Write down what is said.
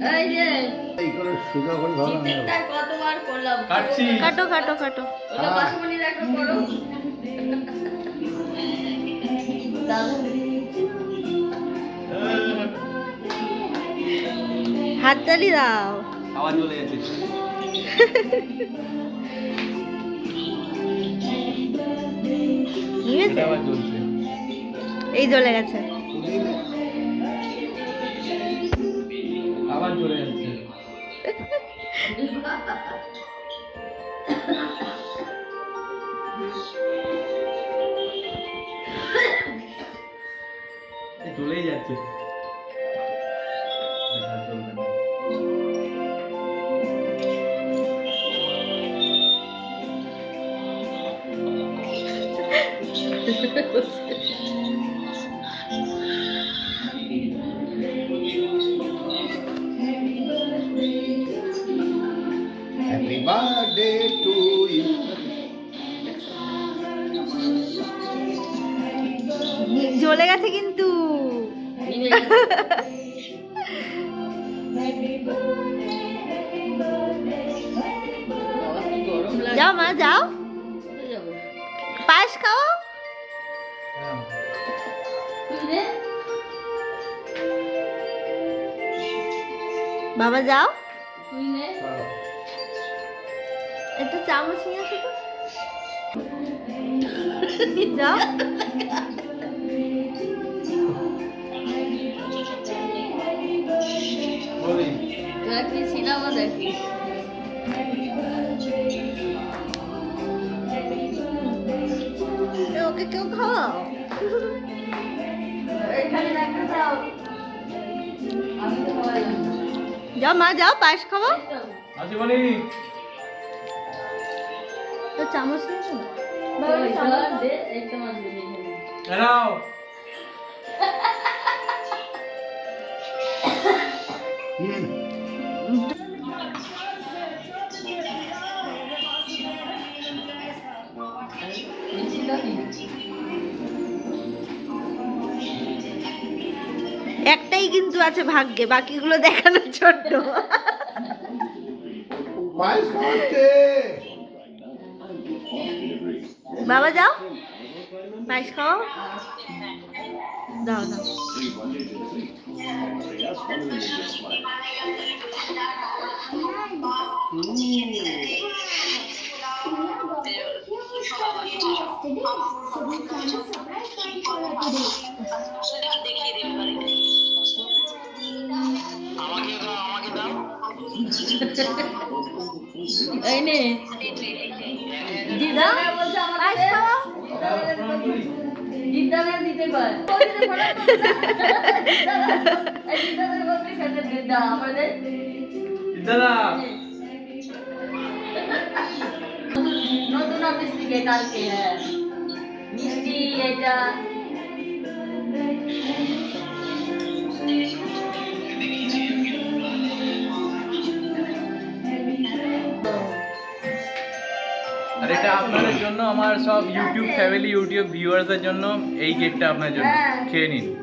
এই যে এই করে সোজা করে ধরো না। চিকেনটা কতবার করলাম। কাটছি। কাটো কাটো কাটো। ওটা 5 মিনিট একটা করো। হাততালি দাও। আওয়াজ চলে যাচ্ছে। নিয়েছে? আওয়াজ চলছে। এই জ্বলে গেছে। আওয়াজ চলে যাচ্ছে। চলেই যাচ্ছে। Happy birthday to you. জ্বলে গেছে কিন্তু। যাও মা যাও, পায়েস খাও। বাবা যাও, একটা চামচ নিয়ে আসো তো। যাও। সিনেমা দেখিস। ওকে কেউ খাওয়াও। যাও মা যাও, পায়েস খাওয়াও। আসি বলি। তো চামচ নিয়েছো না? দাঁড়াও। একটাই কিন্তু আছে ভাগ্যে, বাকিগুলো দেখানোর জন্য। পায়েস খাওয়াচ্ছে। বাবা যাও, পায়েস খাও। দাও দাও। এই নে দিদা বলছে পায়েস আমাকে খাও। দিদা না দিতে পারে দিদা বলতে খেতে দিদা আমাদের দাদা নতুন অফিস থেকে কালকে হ্যাঁ মিষ্টি এটা আর এটা আপনাদের জন্য, আমার সব ইউটিউব ফ্যামিলি, ইউটিউব ভিউয়ার্সদের জন্য এই কেকটা আপনার জন্য। খেয়ে নিন।